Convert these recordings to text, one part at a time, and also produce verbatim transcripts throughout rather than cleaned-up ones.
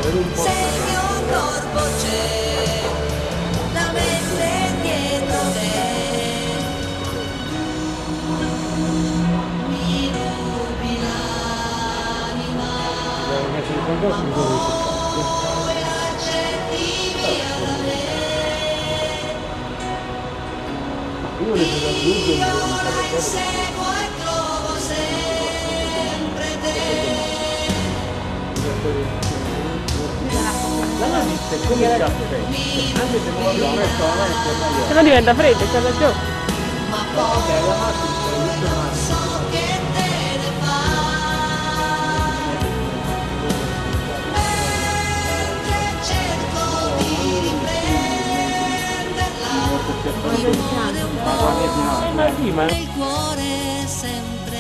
Se il mio corpo c'è, la mente dietro te, mi rubi l'anima, ma poi l'accetti via da me. Io la inseguo e trovo sempre te. La vista è come il caffè, anche se non lo abbiamo messo la mente, se no diventa freddo, c'ha ragione. Ma poi non so che te ne fai, mentre cerco di riprenderla, mi muore un po', ma sì, ma e il cuore sempre.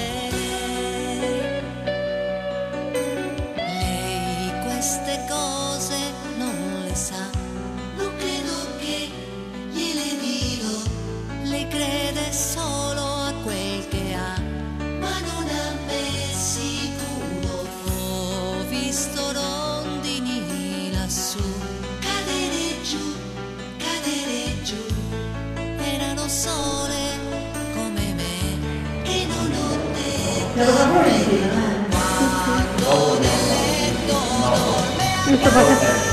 Lei queste cose non le sa, non credo che gliele dirò. Lei crede solo a quel che ha, ma non a me sicuro. Ho visto rondini lassù cadere giù, cadere giù. Erano sole come me, che non ho detto a me. Quando nel letto dorme, quando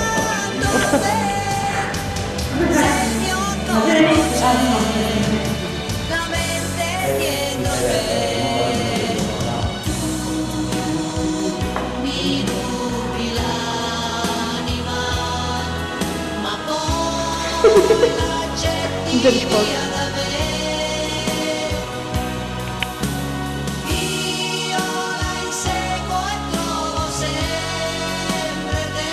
te, se il mio corpo c'è, la mente dietro te, tu mi rubi l'anima, ma poi l'accetti via da me. Io la inseguo e trovo sempre te.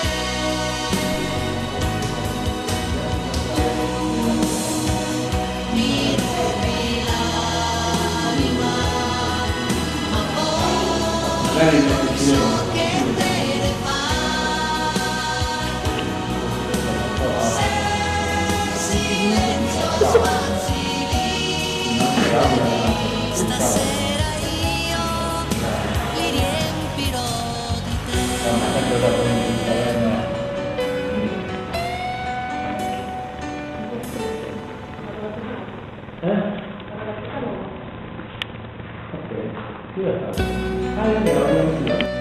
Mi rubi l'anima, ma poi non so che te ne fai. Se il silenzio spazi liberi, stasera io li riempirò di te. eh? Ok, sì, la fa. Ah, è vero,